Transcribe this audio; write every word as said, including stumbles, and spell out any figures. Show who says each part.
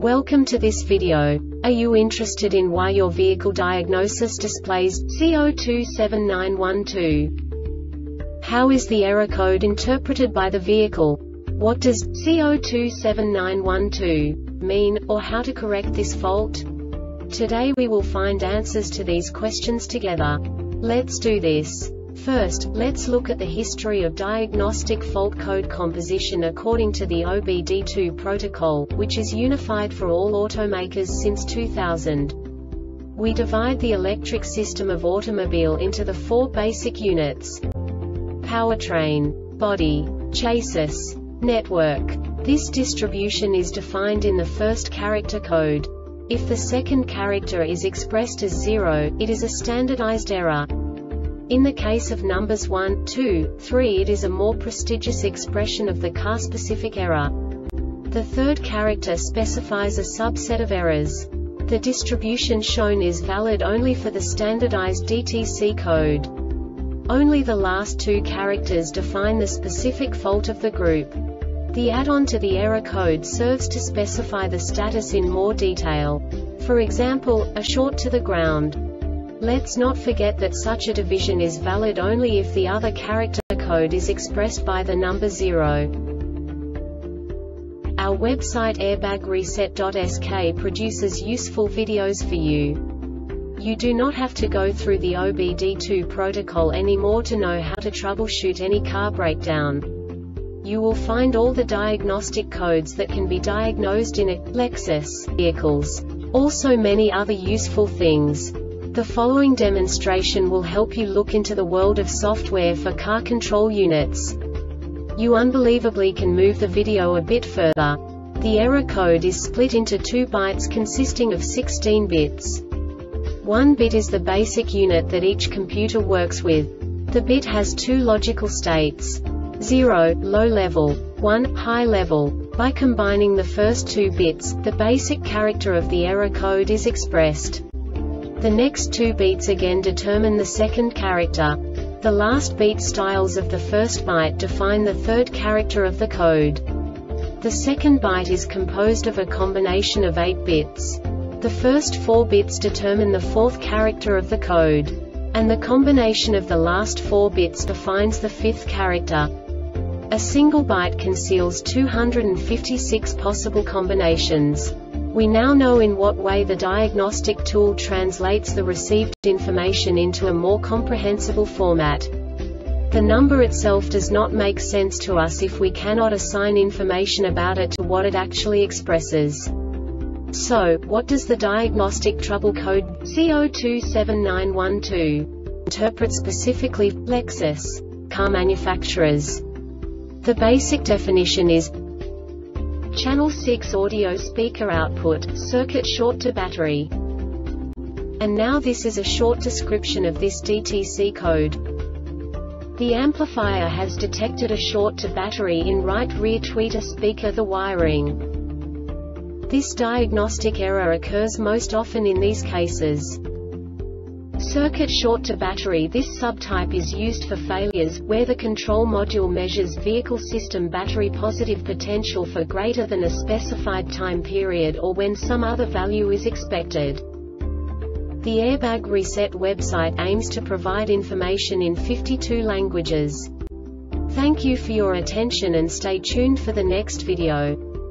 Speaker 1: Welcome to this video. Are you interested in why your vehicle diagnosis displays C zero two seven nine one two? How is the error code interpreted by the vehicle? What does C zero two seven nine one two mean, or how to correct this fault? Today we will find answers to these questions together. Let's do this. First, let's look at the history of diagnostic fault code composition according to the O B D two protocol, which is unified for all automakers since two thousand. We divide the electric system of automobile into the four basic units: powertrain, body, chassis, network. This distribution is defined in the first character code. If the second character is expressed as zero, it is a standardized error. In the case of numbers one, two, three, it is a more prestigious expression of the car-specific error. The third character specifies a subset of errors. The distribution shown is valid only for the standardized D T C code. Only the last two characters define the specific fault of the group. The add-on to the error code serves to specify the status in more detail. For example, a short to the ground. Let's not forget that such a division is valid only if the other character code is expressed by the number zero. Our website airbag reset dot S K produces useful videos for you. You do not have to go through the O B D two protocol anymore to know how to troubleshoot any car breakdown. You will find all the diagnostic codes that can be diagnosed in a Lexus vehicles. Also many other useful things. The following demonstration will help you look into the world of software for car control units. You unbelievably can move the video a bit further. The error code is split into two bytes consisting of sixteen bits. One bit is the basic unit that each computer works with. The bit has two logical states: zero, low level, one, high level. By combining the first two bits, the basic character of the error code is expressed. The next two beats again determine the second character. The last beat styles of the first byte define the third character of the code. The second byte is composed of a combination of eight bits. The first four bits determine the fourth character of the code. And the combination of the last four bits defines the fifth character. A single byte conceals two hundred fifty-six possible combinations. We now know in what way the diagnostic tool translates the received information into a more comprehensible format. The number itself does not make sense to us if we cannot assign information about it to what it actually expresses. So, what does the diagnostic trouble code C zero two seven nine one two interpret specifically for Lexus car manufacturers? The basic definition is channel six audio speaker output, circuit short to battery. And now this is a short description of this D T C code. The amplifier has detected a short to battery in right rear tweeter speaker the wiring. This diagnostic error occurs most often in these cases: circuit short to battery. This subtype is used for failures where the control module measures vehicle system battery positive potential for greater than a specified time period or when some other value is expected. The Airbag Reset website aims to provide information in fifty-two languages. Thank you for your attention and stay tuned for the next video.